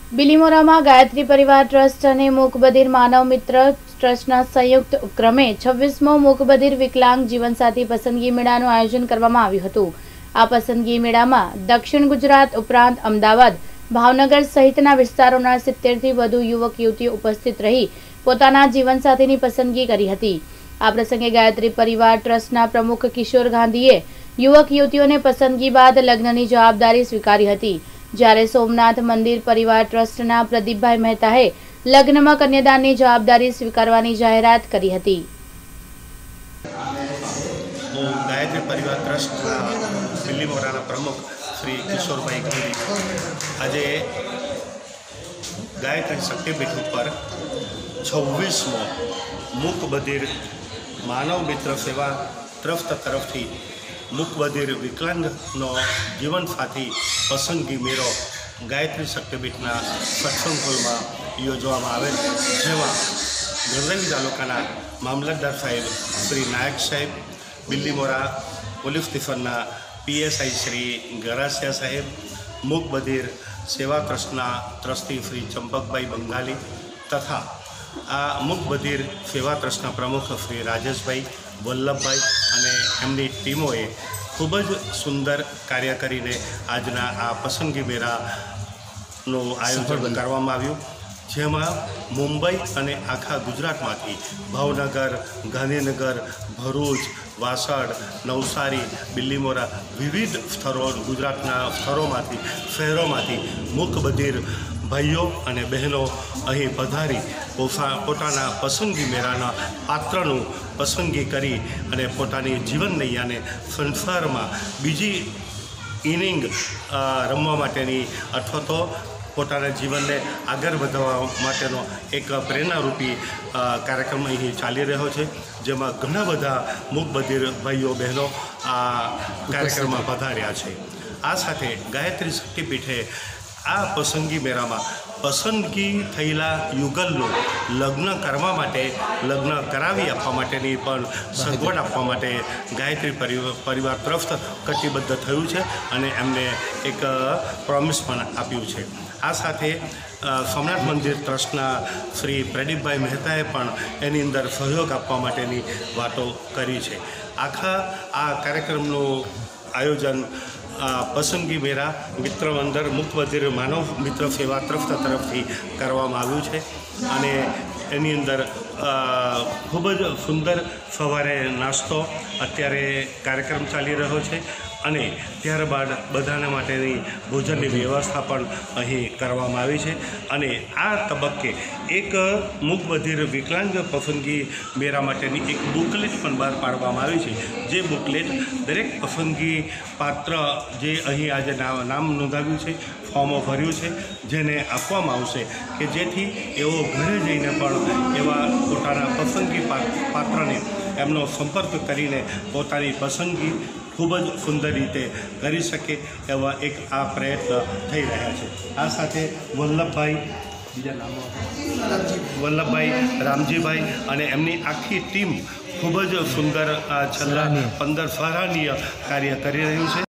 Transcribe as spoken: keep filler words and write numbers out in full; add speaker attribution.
Speaker 1: બિલીમોરામાં ગાયત્રી પરિવાર ટ્રસ્ટ અને મૂકબધિર માનવ મિત્ર ટ્રસ્ટના સંયુક્ત ઉપક્રમે છવ્વીસમો મૂકબધિર વિકલાંગ જીવનસાથી પસંદગી મેળાનું આયોજન કરવામાં આવ્યું હતું। આ પસંદગી મેળામાં દક્ષિણ ગુજરાત ઉપરાંત અમદાવાદ, ભાવનગર સહિતના વિસ્તારોના સિત્તેર થી વધુ યુવક યુવતીઓ ઉપસ્થિત રહી પોતાના જીવનસાથીની પસંદગી કરી હતી। આ પ્રસંગે ગાયત્રી પરિવાર ટ્રસ્ટના પ્રમુખ કિશોર ગાંધીએ યુવક યુવતીઓને પસંદગી બાદ લગ્નની જવાબદારી સ્વીકારી હતી, જ્યારે સોમનાથ મંદિર પરિવાર ટ્રસ્ટના પ્રદીપભાઈ મહેતાએ લગ્નમાં કન્યાદાનની જવાબદારી સ્વીકારવાની જાહેરાત કરી હતી।
Speaker 2: હું ગાયત્રી પરિવાર ટ્રસ્ટના બિલીમોરાના પ્રમુખ શ્રી કિશોરભાઈ ગાંધી આજે ગાયત્રી શક્તિપીઠ ઉપર છવ્વીસમો મૂકબધિર માનવ મિત્ર સેવા ટ્રસ્ટ તરફથી મૂકબધિર વિકલાંગનો જીવનસાથી પસંદગી મેળો ગાયત્રી શક્તિપીઠના સત્સંગ હોલમાં યોજવામાં આવેલ, જેમાં ગણદેવી તાલુકાના મામલતદાર સાહેબ શ્રી નાયક સાહેબ, બિલીમોરા પોલીસ સ્ટેશનના પીએસઆઈ શ્રી ગરાસિયા સાહેબ, મૂકબધિર સેવા ટ્રસ્ટના ટ્રસ્ટી શ્રી ચંપકભાઈ બંગાલી તથા આ મૂકબધિર સેવા ટ્રસ્ટના પ્રમુખ શ્રી રાજેશભાઈ વલ્લભભાઈ અને એમની ટીમોએ ખૂબ જ સુંદર કાર્ય કરીને આજના આ પસંદગી મેળાનું આયોજન કરવામાં આવ્યું, જેમાં મુંબઈ અને આખા ગુજરાતમાંથી ભાવનગર, ગાંધીનગર, ભરૂચ, વાસડ, નવસારી, બિલીમોરા વિવિધ સ્થળો ગુજરાતના સ્થળોમાંથી શહેરોમાંથી મૂકબધિર ભાઈઓ અને બહેનો અહીં પધારી પોતાના પસંદગી મેળાના પાત્રનું પસંદગી કરી અને પોતાની જીવન નૈયાને સંસારમાં બીજી ઇનિંગ રમવા માટેની અથવા તો પોતાના જીવનને આગળ વધારવા માટેનો એક પ્રેરણારૂપી કાર્યક્રમ અહીં ચાલી રહ્યો છે, જેમાં ઘણા બધા મૂકબધિર ભાઈઓ બહેનો આ કાર્યક્રમમાં પધાર્યા છે। આ સાથે ગાયત્રી શક્તિપીઠે આ પસંદગી મેળામાં પસંદગી થયેલા યુગલનું લગ્ન કરવા માટે લગ્ન કરાવી આપવા માટેની પણ સગવડ આપવા માટે ગાયત્રી પરિવાર ટ્રસ્ટ કટિબદ્ધ થયું છે અને એમને એક પ્રોમિસ પણ આપ્યું છે। આ સાથે સોમનાથ મંદિર ટ્રસ્ટના શ્રી પ્રદીપભાઈ મહેતાએ પણ એની અંદર સહયોગ આપવા માટેની વાતો કરી છે। આખા આ કાર્યક્રમનું આયોજન પસંદગી મેળા મિત્ર મંદિર મૂકબધિર માનવ મિત્ર સેવા ટ્રસ્ટ તરફથી કરવામાં આવ્યું છે અને એની અંદર ખૂબ જ સુંદર સવારે નાસ્તો અત્યારે કાર્યક્રમ ચાલી રહ્યો છે અને ત્યારબાદ બધાને માટેની ભોજનની વ્યવસ્થા પણ અહીં કરવામાં આવી છે અને આ તબક્કે એક મૂકબધિર વિકલાંગ પસંદગી મેળા માટેની એક બુકલેટ પણ બહાર પાડવામાં આવી છે, જે બુકલેટ દરેક પસંદગી પાત્ર જે અહીં આજે નામ નોંધાવ્યું છે, ફોર્મો ભર્યું છે, જેને આપવામાં આવશે કે જેથી એઓ ઘરે જઈને પણ એવા પોતાના પસંદગી પાત્રને એમનો સંપર્ક કરીને પોતાની પસંદગી ખૂબ જ સુંદર રીતે કરી શકે એવા એક આ પ્રયત્ન થઈ રહ્યા છે। આ સાથે વલ્લભભાઈ બીજા નામો વલ્લભભાઈ, રામજીભાઈ અને એમની આખી ટીમ ખૂબ જ સુંદર છેલ્લા પંદર સરાહનીય કાર્ય કરી રહ્યું છે।